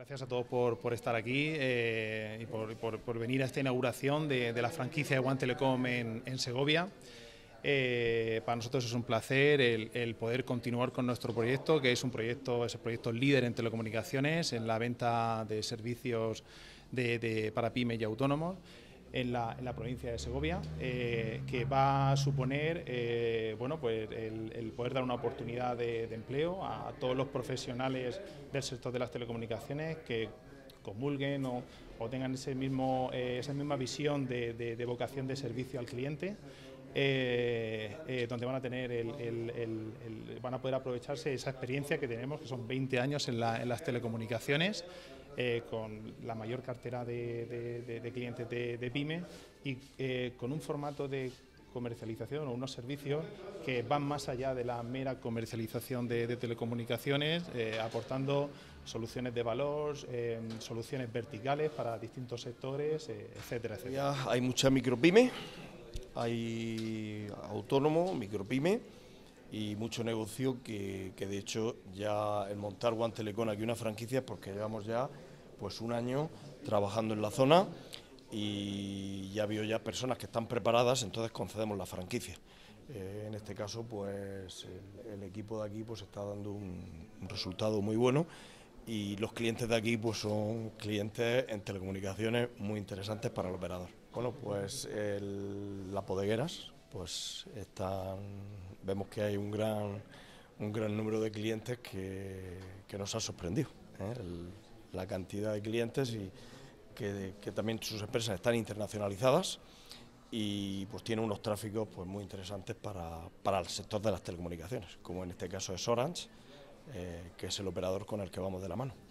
Gracias a todos por estar aquí y por venir a esta inauguración de la franquicia de One Telecom en Segovia. Para nosotros es un placer el poder continuar con nuestro proyecto, que es el proyecto líder en telecomunicaciones, en la venta de servicios para pymes y autónomos en la provincia de Segovia, que va a suponer bueno, pues el poder dar una oportunidad de empleo a todos los profesionales del sector de las telecomunicaciones que comulguen o tengan esa misma visión de vocación de servicio al cliente. Donde van a tener van a poder aprovecharse esa experiencia que tenemos, que son 20 años en las telecomunicaciones, con la mayor cartera de clientes de PYME y con un formato de comercialización o unos servicios que van más allá de la mera comercialización de telecomunicaciones, aportando soluciones de valor, soluciones verticales para distintos sectores, etcétera, etcétera. Hay mucha micropyme, hay autónomo, micropyme y mucho negocio que de hecho ya el montar One Telecom aquí una franquicia es porque llevamos ya pues un año trabajando en la zona y ya veo ya personas que están preparadas, entonces concedemos la franquicia. En este caso pues el equipo de aquí pues está dando un resultado muy bueno y los clientes de aquí pues son clientes en telecomunicaciones muy interesantes para el operador. Bueno, pues las bodegueras, pues vemos que hay un gran número de clientes que nos ha sorprendido, la cantidad de clientes y que también sus empresas están internacionalizadas y pues tienen unos tráficos pues muy interesantes para el sector de las telecomunicaciones, como en este caso es Orange, que es el operador con el que vamos de la mano.